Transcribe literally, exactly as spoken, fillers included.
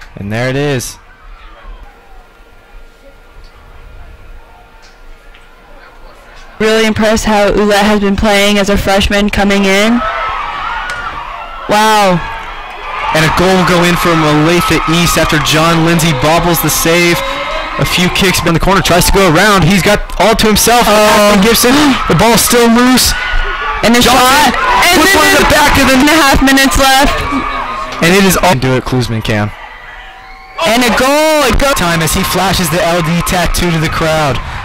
And there it is. Really impressed how Olathe has been playing as a freshman coming in. Wow. And a goal will go in from Olathe East after John Lindsay bobbles the save. A few kicks in the corner, tries to go around. He's got all to himself. Oh. Gibson, the ball's still loose. And the Johnson shot. And puts one in the back of the and a half minutes left. And it is all do it, Klusman can. And a goal. It goes time as he flashes the L D tattoo to the crowd.